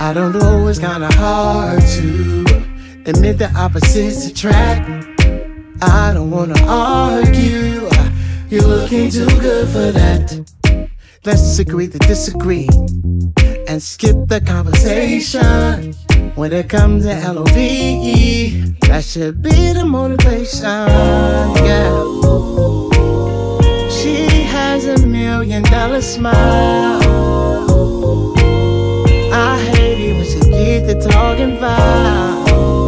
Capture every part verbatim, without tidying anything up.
I don't know, it's kinda hard to admit the opposites attract. I don't wanna argue, you're looking too good for that. Let's agree to disagree and skip the conversation. When it comes to L O V E, that should be the motivation, yeah. She has a million dollar smile. I hate it when she get the talking about.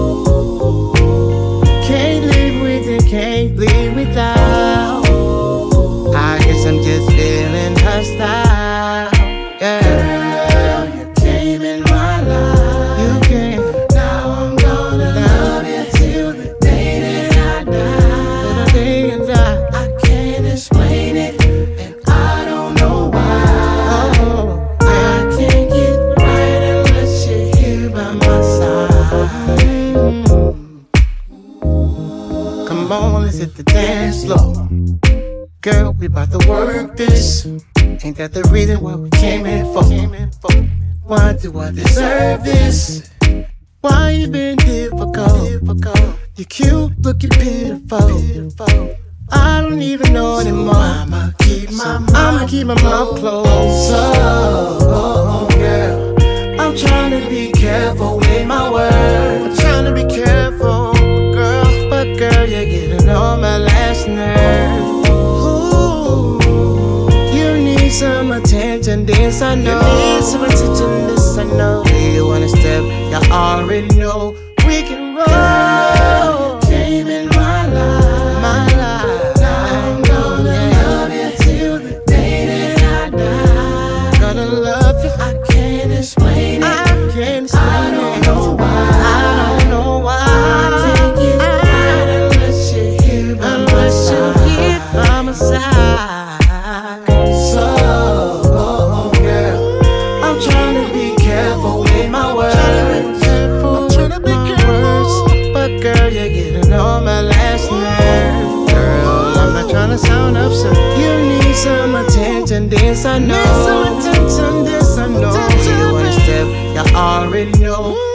Can't live with it, can't live without. I guess I'm just feeling her style, yeah. Girl, you came in my life. You came. Now I'm gonna love you till the day that I die. Till the day I die. I can't explain it, and I don't know why. Oh, I can't get right unless you're here by my side. Mm. Come on, let's hit the dance floor. Girl, we bout to work this. Ain't that the reason why we came in for? Why do I deserve this? Why you been difficult? You cute, looking pitiful. I don't even know anymore. I'ma keep my mouth, I'ma keep my mouth closed. Oh, girl, I'm trying to be careful with my words. I'm trying to be careful, girl. But girl, you're getting on my last nerve. Some attention, this I know. You need some attention, this I know. You wanna step, you already know. We can roll. Girl, you came in my life, my life. Now I'm gonna yeah. love you till the day that I die. Gonna love you, I can't explain it. I can't explain I don't it. know why. I don't know why. I can't get right unless you're here by unless my side. You're here by my side. So sound upset. You need some attention, this I know. Need some attention, this I know. You wanna step, you already know.